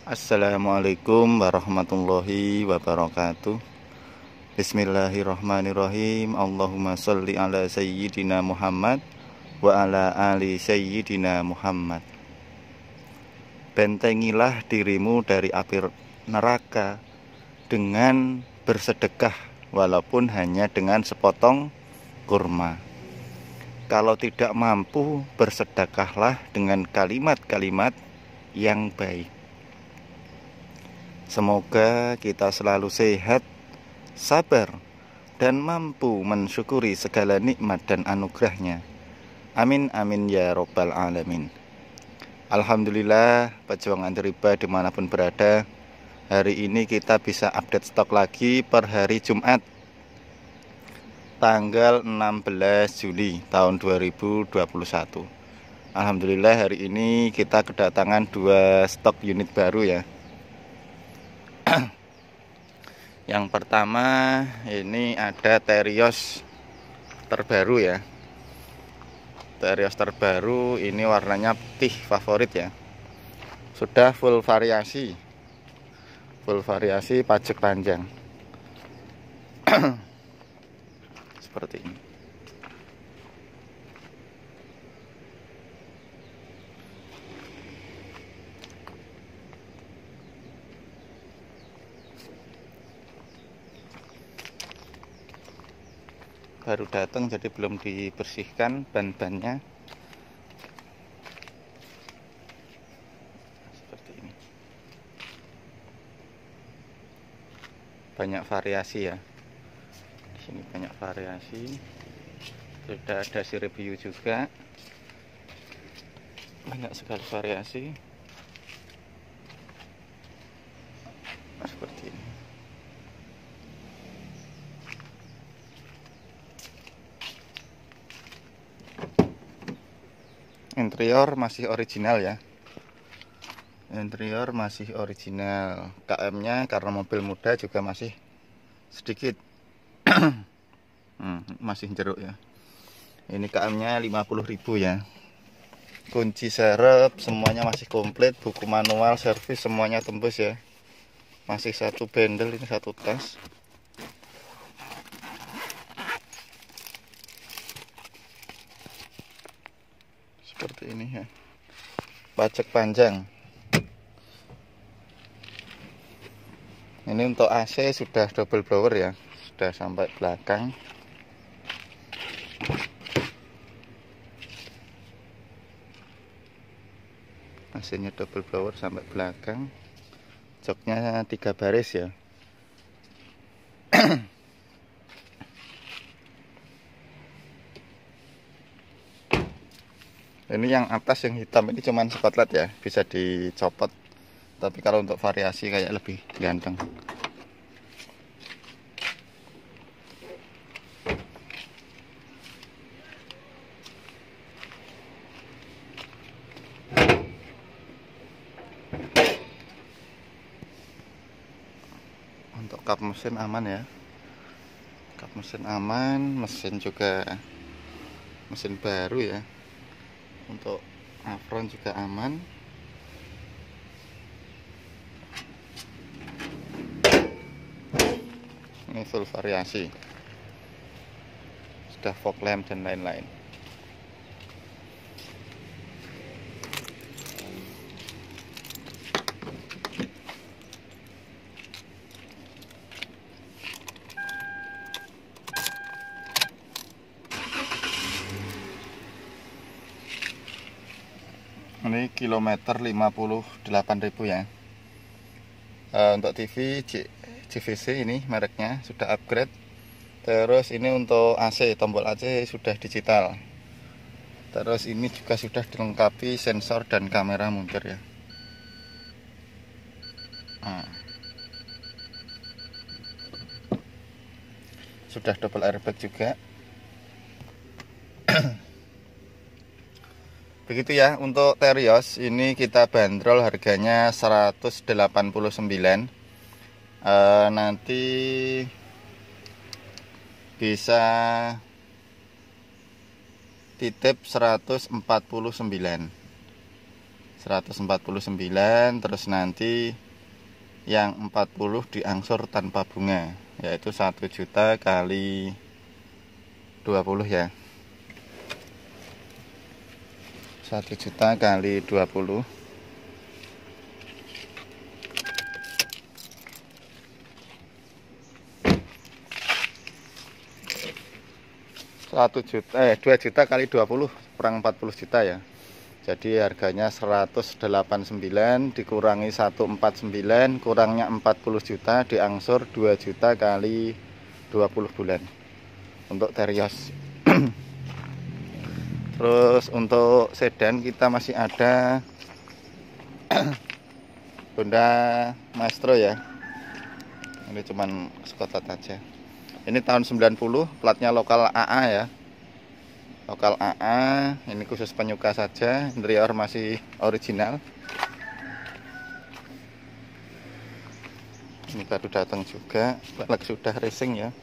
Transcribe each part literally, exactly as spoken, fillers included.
Assalamualaikum warahmatullahi wabarakatuh. Bismillahirrahmanirrahim. Allahumma sholli ala sayyidina Muhammad wa ala ali sayyidina Muhammad. Bentengilah dirimu dari api neraka dengan bersedekah, walaupun hanya dengan sepotong kurma. Kalau tidak mampu, bersedekahlah dengan kalimat-kalimat yang baik. Semoga kita selalu sehat, sabar, dan mampu mensyukuri segala nikmat dan anugerahnya. Amin amin ya robbal alamin. Alhamdulillah, pejuang anti riba dimanapun berada, hari ini kita bisa update stok lagi per hari Jumat tanggal enam belas Juli tahun dua ribu dua puluh satu. Alhamdulillah hari ini kita kedatangan dua stok unit baru ya. Yang pertama ini ada Terios terbaru ya. Terios terbaru ini warnanya putih favorit ya. Sudah full variasi. Full variasi pajak panjang. Seperti ini. Baru datang jadi belum dibersihkan ban-bannya. Seperti ini. Banyak variasi ya. Di sini banyak variasi. Sudah ada si review juga. Banyak sekali variasi. Seperti ini. Interior masih original ya. Interior masih original. K M-nya karena mobil muda juga masih sedikit. hmm, masih jeruk ya. Ini K M-nya lima puluh ribu ya. Kunci serep semuanya masih komplit. Buku manual servis semuanya tembus ya. Masih satu bendel, ini satu tas. Seperti ini ya. Pajak panjang. Ini untuk A C sudah double blower ya. Sudah sampai belakang. A C-nya double blower sampai belakang. Joknya tiga baris ya. Ini yang atas yang hitam ini cuman spotlight ya, bisa dicopot. Tapi kalau untuk variasi kayak lebih ganteng. Untuk kap mesin aman ya. Kap mesin aman, mesin juga mesin baru ya. Untuk apron juga aman. Ini full variasi. Sudah fog lamp dan lain-lain. Ini kilometer lima puluh delapan ribu ya. E, untuk T V J V C ini mereknya sudah upgrade. Terus ini untuk A C, tombol A C sudah digital. Terus ini juga sudah dilengkapi sensor dan kamera mundur ya. Nah. Sudah double airbag juga. Begitu ya untuk Terios ini kita bandrol harganya seratus delapan puluh sembilan. E, nanti bisa titip seratus empat puluh sembilan. seratus empat puluh sembilan. Terus nanti yang empat puluh diangsur tanpa bunga, yaitu satu juta kali dua puluh ya. satu juta kali dua puluh. satu juta eh dua juta kali dua puluh kurang empat puluh juta ya. Jadi harganya seratus delapan puluh sembilan dikurangi seratus empat puluh sembilan, kurangnya empat puluh juta, diangsur dua juta kali dua puluh bulan untuk Terios. Terus untuk sedan kita masih ada Honda Maestro ya. Ini cuman Skotat aja. Ini tahun sembilan puluh, platnya lokal A A ya. Lokal A A, ini khusus penyuka saja, interior masih original. Ini baru datang juga, velg sudah racing ya.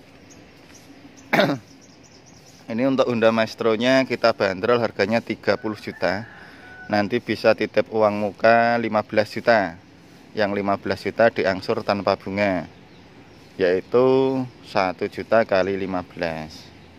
Ini untuk Honda Maestro-nya kita bandrol harganya tiga puluh juta. Nanti bisa titip uang muka lima belas juta. Yang lima belas juta diangsur tanpa bunga, yaitu satu juta kali lima belas.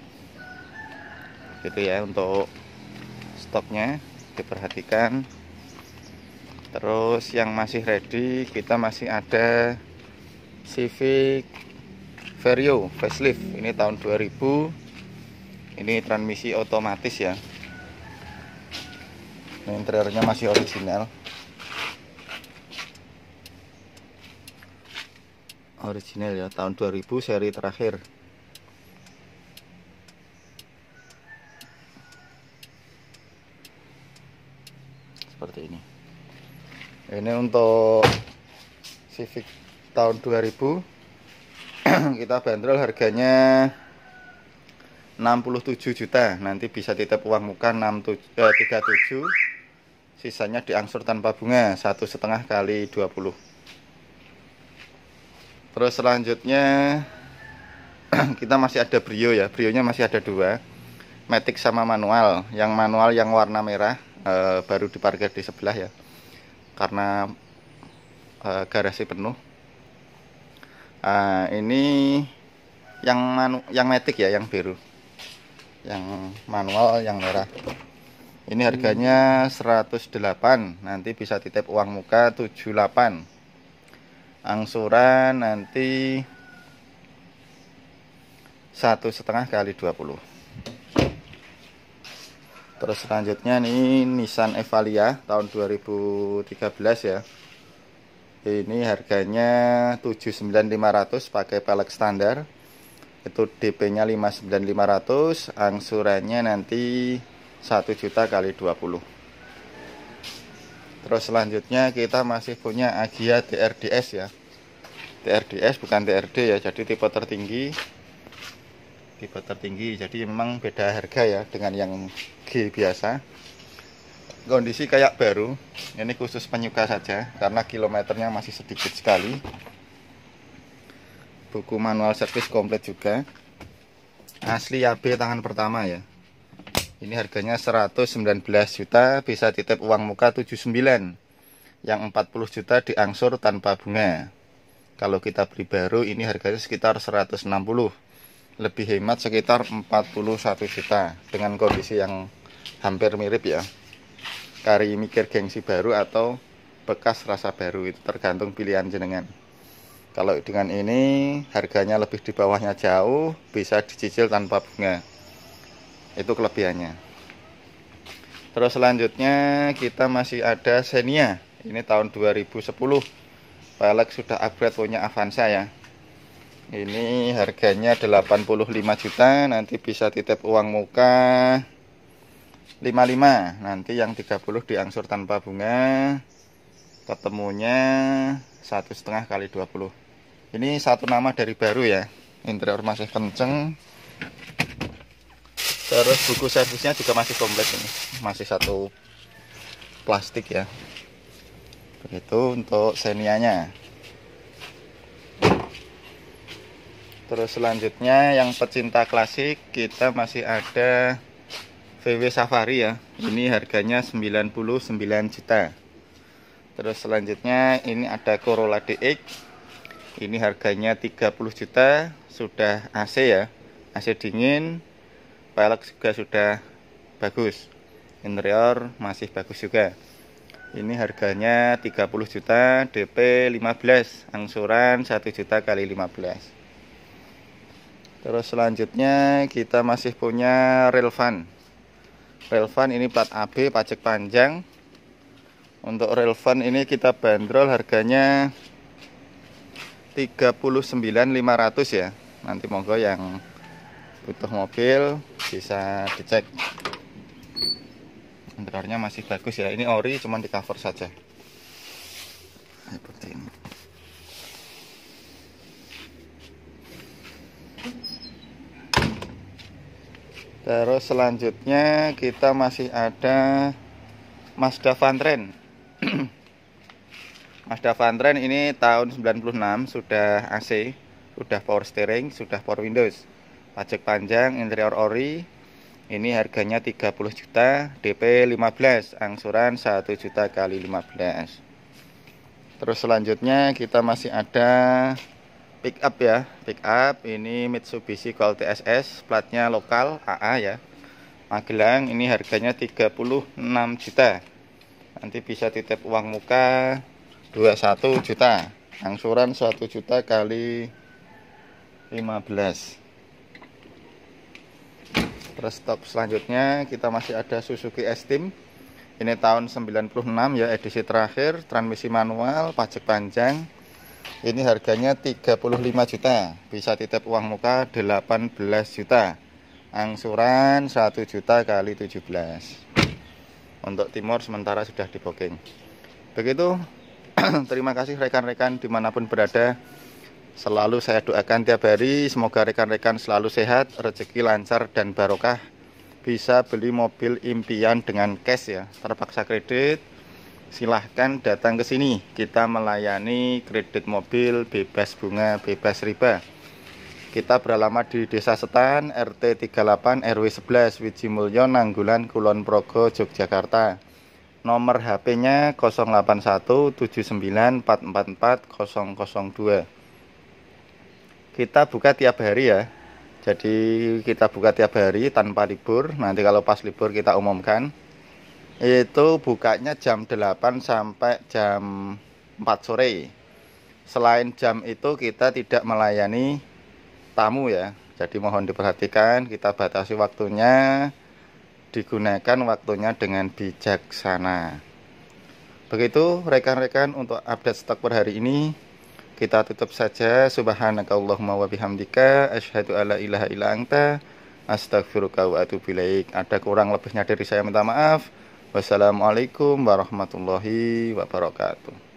Gitu ya untuk stoknya, diperhatikan. Terus yang masih ready, kita masih ada Civic Vario facelift. Ini tahun dua ribu. Ini transmisi otomatis ya. Ini interiornya masih original. Original ya, tahun dua ribu seri terakhir. Seperti ini. Ini untuk Civic tahun dua ribu. Kita bandrol harganya enam puluh tujuh juta. Nanti bisa titip uang muka tiga puluh tujuh. Sisanya diangsur tanpa bunga, satu setengah kali dua puluh. Terus selanjutnya kita masih ada Brio ya. Brionya masih ada dua, matic sama manual. Yang manual yang warna merah e, baru diparkir di sebelah ya, karena e, garasi penuh. e, Ini yang manu, yang matic ya, yang biru. Yang manual yang merah. Ini harganya seratus delapan. Nanti bisa titip uang muka tujuh puluh delapan. Angsuran nanti satu setengah kali dua puluh. Terus selanjutnya nih Nissan Evalia tahun dua ribu tiga belas ya. Ini harganya tujuh puluh sembilan ribu lima ratus pakai pelek standar. Itu D P-nya lima puluh sembilan ribu lima ratus, angsurannya nanti satu juta kali dua puluh. Terus selanjutnya kita masih punya Agya T R D S ya. T R D S bukan T R D ya, jadi tipe tertinggi. Tipe tertinggi, jadi memang beda harga ya dengan yang G biasa. Kondisi kayak baru. Ini khusus penyuka saja karena kilometernya masih sedikit sekali. Buku manual servis komplit juga. Asli A B tangan pertama ya. Ini harganya seratus sembilan belas juta, bisa titip uang muka tujuh puluh sembilan. Yang empat puluh juta diangsur tanpa bunga. Kalau kita beli baru ini harganya sekitar seratus enam puluh. Lebih hemat sekitar empat puluh satu juta dengan kondisi yang hampir mirip ya. Kari mikir gengsi baru atau bekas rasa baru, itu tergantung pilihan jenengan. Kalau dengan ini harganya lebih di bawahnya jauh, bisa dicicil tanpa bunga. Itu kelebihannya. Terus selanjutnya kita masih ada Xenia. Ini tahun dua ribu sepuluh. Pelek sudah upgrade, punya Avanza ya. Ini harganya delapan puluh lima juta. Nanti bisa titip uang muka lima puluh lima. Nanti yang tiga puluh diangsur tanpa bunga. Ketemunya satu setengah kali dua puluh. Ini satu nama dari baru ya. Interior masih kenceng. Terus buku servisnya juga masih komplit ini. Masih satu plastik ya. Begitu untuk Xenia-nya. Terus selanjutnya yang pecinta klasik, kita masih ada V W Safari ya. Ini harganya sembilan puluh sembilan juta. Terus selanjutnya ini ada Corolla D X. Ini harganya tiga puluh juta, sudah A C ya. A C dingin, pelek juga sudah bagus. Interior masih bagus juga. Ini harganya tiga puluh juta, D P lima belas, angsuran satu juta kali lima belas. Terus selanjutnya kita masih punya Railvan. Railvan ini plat A B, pajak panjang. Untuk Railvan ini kita bandrol harganya tiga puluh sembilan ribu lima ratus ya. Nanti monggo yang butuh mobil bisa dicek. Interiornya masih bagus ya. Ini ori, cuman di cover saja. Seperti ini. Terus selanjutnya kita masih ada Mazda Vantren. Mazda Vantren ini tahun sembilan puluh enam, sudah A C, sudah power steering, sudah power windows, pajak panjang, interior ori. Ini harganya tiga puluh juta, D P lima belas, angsuran satu juta kali lima belas. Terus selanjutnya kita masih ada pick up ya, pick up ini Mitsubishi Colt S S, platnya lokal A A ya, Magelang. Ini harganya tiga puluh enam juta, nanti bisa titip uang muka dua puluh satu juta, angsuran satu juta kali lima belas. Terus stop selanjutnya kita masih ada Suzuki S-Team. Ini tahun sembilan puluh enam ya, edisi terakhir, transmisi manual, pajak panjang. Ini harganya tiga puluh lima juta, bisa titip uang muka delapan belas juta, angsuran satu juta kali tujuh belas. Untuk Timor sementara sudah di booking. Begitu. Terima kasih rekan-rekan dimanapun berada. Selalu saya doakan tiap hari, semoga rekan-rekan selalu sehat, rezeki lancar dan barokah, bisa beli mobil impian dengan cash ya. Terpaksa kredit, silahkan datang ke sini. Kita melayani kredit mobil bebas bunga, bebas riba. Kita beralamat di Desa Setan, R T tiga puluh delapan R W sebelas, Wijimulyo, Nanggulan, Kulon Progo, Yogyakarta. Nomor H P-nya nol delapan satu tujuh sembilan empat empat empat nol nol dua. Kita buka tiap hari ya. Jadi kita buka tiap hari tanpa libur. Nanti kalau pas libur kita umumkan. Itu bukanya jam delapan sampai jam empat sore. Selain jam itu kita tidak melayani tamu ya. Jadi mohon diperhatikan, kita batasi waktunya, digunakan waktunya dengan bijaksana. Begitu rekan-rekan untuk update stok per hari ini. Kita tutup saja. Subhanakallahumma wa bihamdika asyhadu alla ilaha illa anta astaghfiruka wa atubu ilaik. Ada kurang lebihnya dari saya minta maaf. Wassalamualaikum warahmatullahi wabarakatuh.